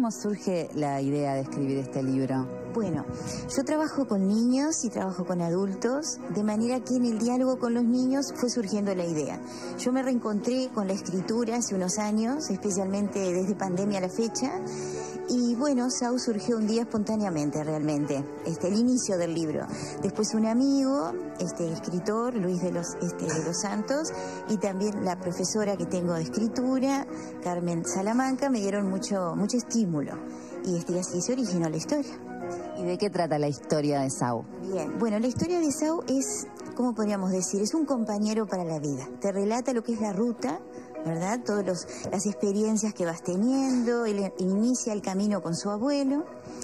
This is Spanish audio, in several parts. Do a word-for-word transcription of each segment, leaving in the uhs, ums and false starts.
¿Cómo surge la idea de escribir este libro? Bueno, yo trabajo con niños y trabajo con adultos, de manera que en el diálogo con los niños fue surgiendo la idea. Yo me reencontré con la escritura hace unos años, especialmente desde pandemia a la fecha, y bueno, Sau surgió un día espontáneamente realmente, este, el inicio del libro. Después un amigo, este escritor, Luis de los, este, de los Santos, y también la profesora que tengo de escritura, Carmen Salamanca, me dieron mucho, mucho estímulo. Y este, así se originó la historia. ¿Y de qué trata la historia de Sau? Bien, bueno, la historia de Sau es, ¿cómo podríamos decir? Es un compañero para la vida. Te relata lo que es la ruta, ¿verdad? Todas las experiencias que vas teniendo. Él inicia el camino con su abuelo.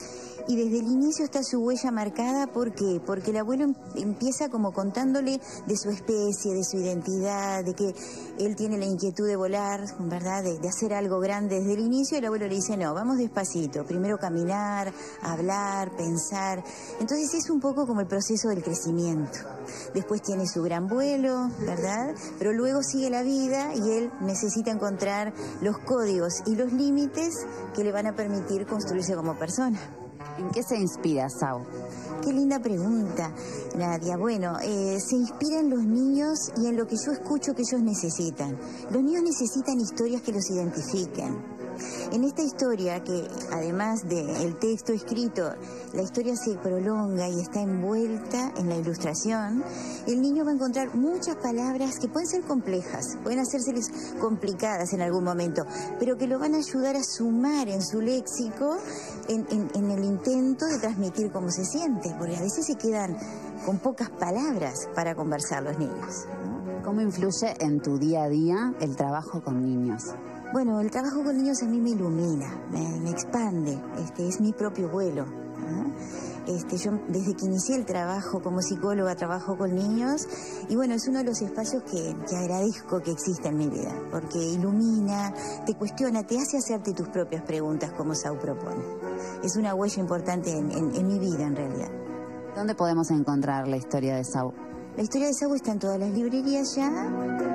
Y desde el inicio está su huella marcada, ¿por qué? Porque el abuelo empieza como contándole de su especie, de su identidad, de que él tiene la inquietud de volar, ¿verdad? De, de hacer algo grande desde el inicio. El abuelo le dice, no, vamos despacito, primero caminar, hablar, pensar. Entonces es un poco como el proceso del crecimiento. Después tiene su gran vuelo, ¿verdad? Pero luego sigue la vida y él necesita encontrar los códigos y los límites que le van a permitir construirse como persona. ¿En qué se inspira Sau? Qué linda pregunta, Nadia. Bueno, eh, se inspira en los niños y en lo que yo escucho que ellos necesitan. Los niños necesitan historias que los identifiquen. En esta historia, que además del texto escrito, la historia se prolonga y está envuelta en la ilustración, el niño va a encontrar muchas palabras que pueden ser complejas, pueden hacérseles complicadas en algún momento, pero que lo van a ayudar a sumar en su léxico en, en, en el intento de transmitir cómo se siente, porque a veces se quedan con pocas palabras para conversar los niños. ¿Cómo influye en tu día a día el trabajo con niños? Bueno, el trabajo con niños a mí me ilumina, me, me expande, este, es mi propio vuelo. ¿eh? Este, yo desde que inicié el trabajo como psicóloga trabajo con niños y bueno, es uno de los espacios que, que agradezco que exista en mi vida, porque ilumina, te cuestiona, te hace hacerte tus propias preguntas como Sau propone. Es una huella importante en, en, en mi vida en realidad. ¿Dónde podemos encontrar la historia de Sau? La historia de Sau está en todas las librerías ya.